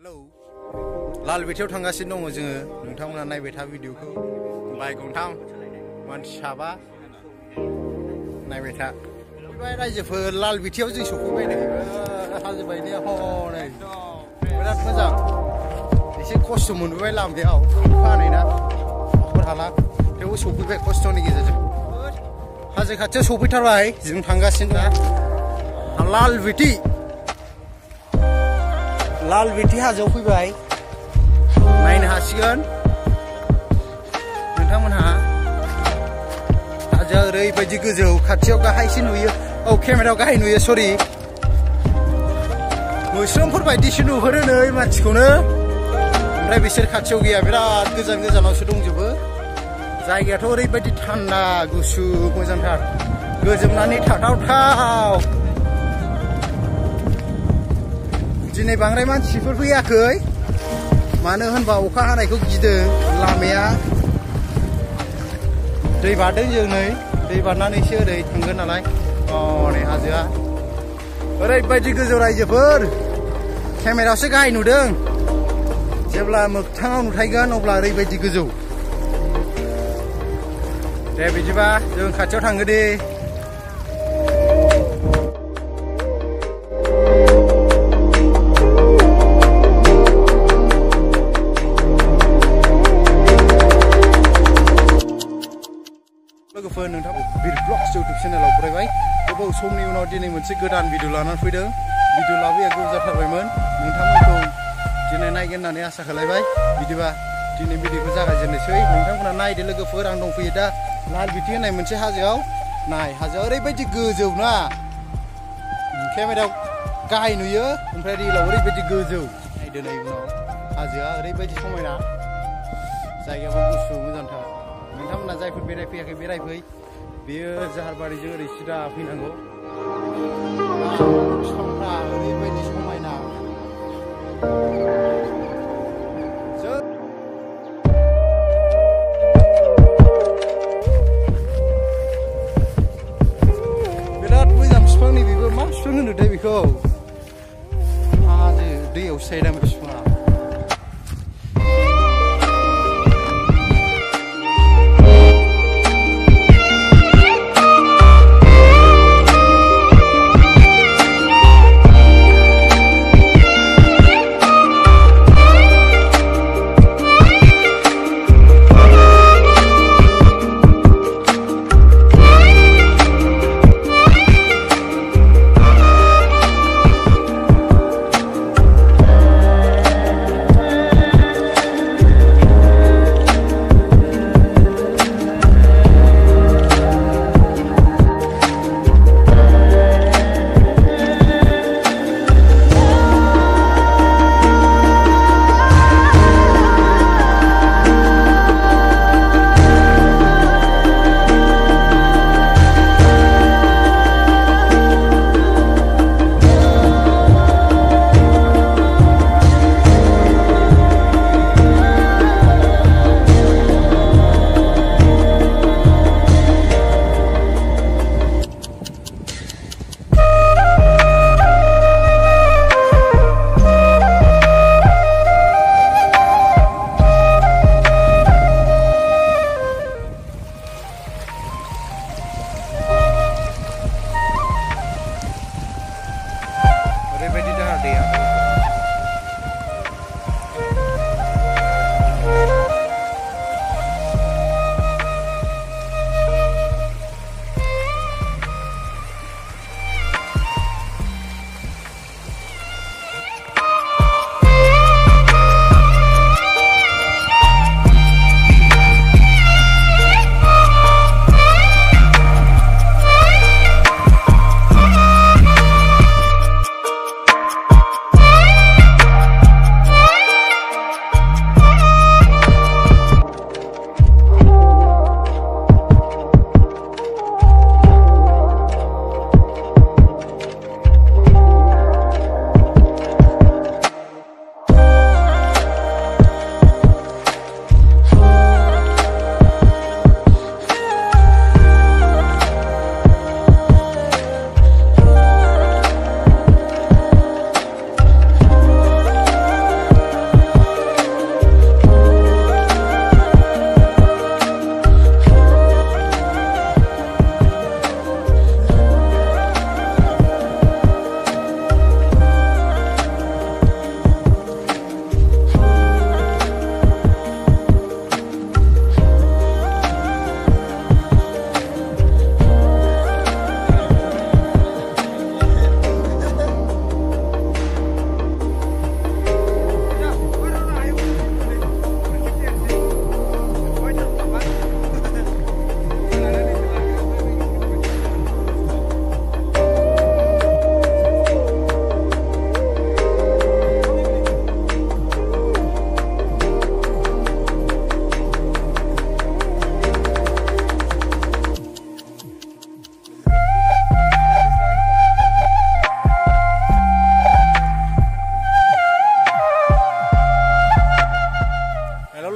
Hello लाल बेटियाव थांगासिनो दङ जोङो नोंथांमोना नायबाय था भिडिअखौ बाइक गंथाम मानसि साबा नायबाय था फैबाय रायजोफोर लाल बेटियाव जों सफैबाय नै हाजो बायनाया हनै बिराद मोजां एसे खस्थ' मोनबोबाय लामायाव फानैना हाखर हाला थेवबो सफैबाय खस्थ'नि गेजेरजों हाजो खाथियाव सफैथारबाय जों थांगासिनो दा लाल बेटि हाजोआव फैबाय नायनो हासिगोन नोंथांमोनहा हाजोआ ओरैबायदि गोजौ खाथियाव गाहायसो नुयो औ केमेरायाव गाहाय नुयो सरि मोस्रोमफोर बायदिसो नुहुरो नै मानसिखौनो ओमफ्राय बिसोर खाथियाव गैया बिराद गोजान गोजानावसो दंजोबो जायगायाथ' ओरैबायदि थान्दा गुसु मोजांथार गोजोमनानै थाथावथाव दिनै बांद्राय मानसिफोर फैयाखै मानो होनबा अखा हानायखौ गिदों लामाया दै बारदों जों नै दै बारनानैसो ओरै थांगोन नालाय हनै हाजोआ ओरैबायदि गोजौ रायजोफोर केमेरायावसो गाहाय नुदों जेब्ला मोगथाङाव नुथायगोन अब्ला ओरैबायदि गोजौ दे बिदिबा जों खाथियाव थांगोन दे लोगोफोर नोंथांखौ बिर ब्लग्स इउटुब चेनेलाव फरायबाय गोबाव समनि उनाव दिनै मोनसे गोदान भिडिअ लानानै फैदों भिडिअ लाबोया गोबाव जाथारबायमोन नोंथांमोनखौ दिनै नायगोन होननानै आसा खालायबाय बिदिबा दिनै भिडिअखौ जागायजेननोसै नोंथांमोना नायदो लोगोफोर आं दंफैयो दा लाल बेटि होननाय मोनसे हाजोआव नाय हाजोआ ओरैबायदि गोजौ ना केमेरायाव गाहाय नुयो ओमफ्राय रियेलाव ओरैबायदि गोजौ नायदो नै उनाव हाजोआ ओरैबायदि समायना जायगायाबो गुसु मोजांथार नोंथांमोना जायफोर बेरायफैयाखै बेरायफै बेयो जाहारबारिजों ओरै सिदा फैनांगौ बिफांफ्रा ओरैबायदि समायना बिराद मोजां बिफां नै बेबो मा बिफां होनोथाय बेखौ हाजो दैयाव सायदां बिफाङा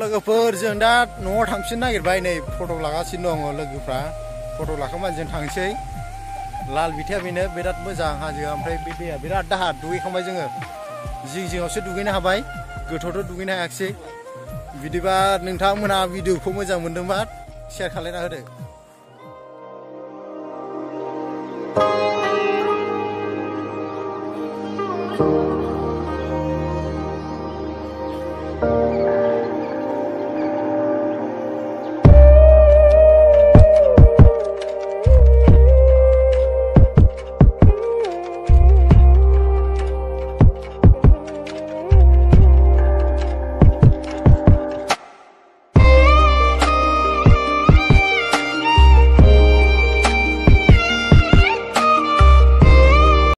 लोगोफोर जों दा न'आव थांफिननो नागिरबाय नै फट' लागासिनो दङ लोगोफ्रा फट' लाखांबाय जों थांसै लाल बिथिया बेनो बिराद मोजां हाजोआ ओमफ्राय बे दैया बिराद दाहार दुगैखांबाय जोङो जिं जिङावसो दुगैनो हाबाय गोथौथ' दुगैनो हायाखिसै बिदिबा नोंथांमोना भिडिअखौ मोजां मोनदोंबा शेयार खालायना होदो Thank you.